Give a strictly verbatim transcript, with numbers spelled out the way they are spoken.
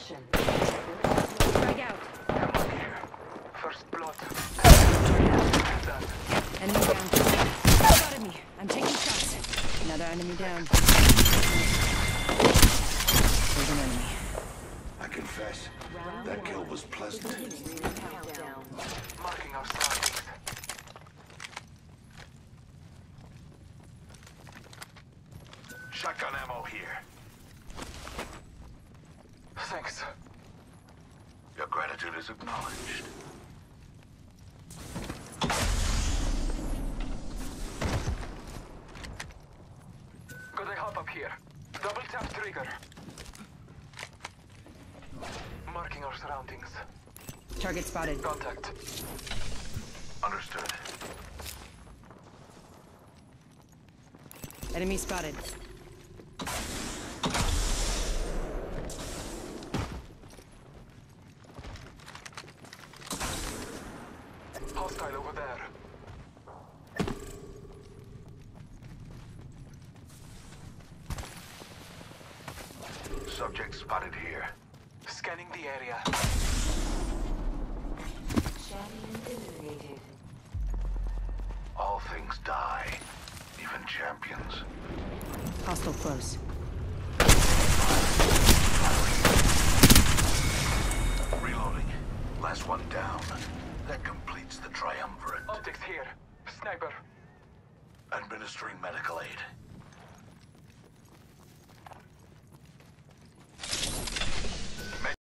Attention. Frag out. Ammo here. First blood. Done. Enemy down. Spotted me. I'm taking shots. Another enemy down. There's an enemy. I confess, that kill was pleasant. Countdown. Marking our surroundings. Shotgun ammo here. Thanks. Your gratitude is acknowledged. Got a hop up here. Double tap trigger. Marking our surroundings. Target spotted. Contact. Understood. Enemy spotted. Hostile over there. Subject spotted here. Scanning the area. Champion eliminated. All things die. Even champions. Hostile close. Reloading. Last one down. That completes the triumvirate. Optics here. Sniper. Administering medical aid.